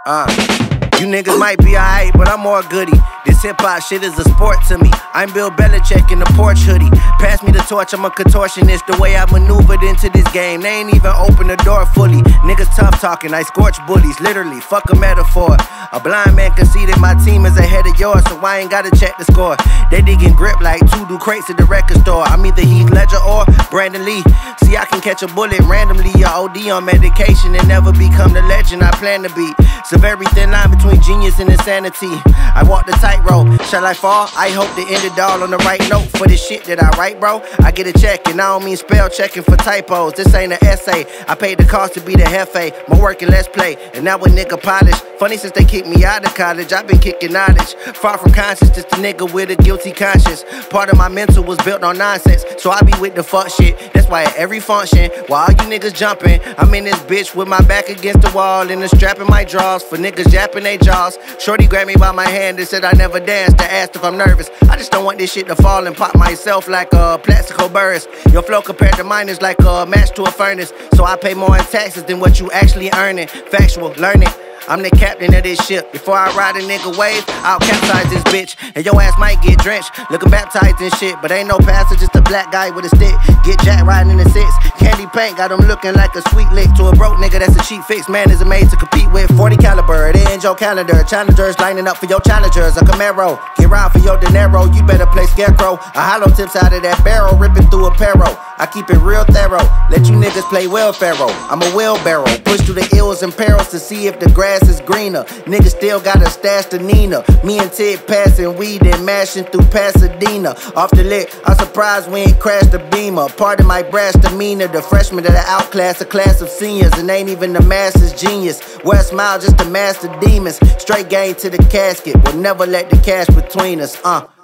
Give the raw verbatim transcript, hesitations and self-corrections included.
Uh, you niggas might be alright, but I'm more goody. This hip-hop shit is a sport to me. I'm Bill Belichick in the porch hoodie. Pass me the torch, I'm a contortionist. The way I maneuvered into this game, they ain't even open the door fully. Niggas tough talking, I scorch bullies. Literally, fuck a metaphor. A blind man conceded my team is ahead of yours, so I ain't gotta check the score. They digging grip like two do crates at the record store. I'm either Heath Ledger or Brandon Lee. See, I can catch a bullet randomly or O D on medication and never become the legend I plan to be. It's a very thin line between genius and insanity. I walk the tightrope. Shall I fall? I hope to end it all on the right note for the shit that I write, bro. I get a check and I don't mean spell checking for typos. This ain't an essay. I paid the cost to be the hefe. More work and less play, and now a nigga polish. Funny since they kicked me out of college, I've been kicking knowledge. Far from conscious, just a nigga with a guilty conscience. Part of my mental was built on nonsense, so I be with the fuck shit. That's why at every function, while all you niggas jumping, I'm in this bitch with my back against the wall and the strap in my drawers for niggas yapping they jaws. Shorty grabbed me by my hand and said I never danced. I asked if I'm nervous. I just don't want this shit to fall and pop myself like a Plaxico Burress. Your flow compared to mine is like a match to a furnace, so I pay more in taxes than what you actually earning. Factual, learn it. I'm the captain of this ship. Before I ride a nigga wave, I'll capsize this bitch. And your ass might get drenched, looking baptized and shit. But ain't no pastor, just a black guy with a stick. Get jack riding in the six. Candy paint got him looking like a sweet lick. To a broke nigga, that's a cheap fix. Man isn't made to compete with forty caliber. It ain't your calendar. Challengers lining up for your challengers. A Camaro, get round for your dinero. You better play scarecrow. A hollow tips out of that barrel, ripping through a perro. I keep it real thorough. Let you niggas play well pharaoh. I'm a wheelbarrow. Push through the ills and perils to see if the grass is greener. Niggas still got a stash to Nina. Me and Ted passing weed and mashing through Pasadena. Off the lick, I'm surprised we ain't crashed the Beamer. Part of my brash demeanor. The freshmen that are outclass, a class of seniors, and ain't even the master's genius. Wear a smile just to master demons. Straight game to the casket. We'll never let the cash between us. Uh.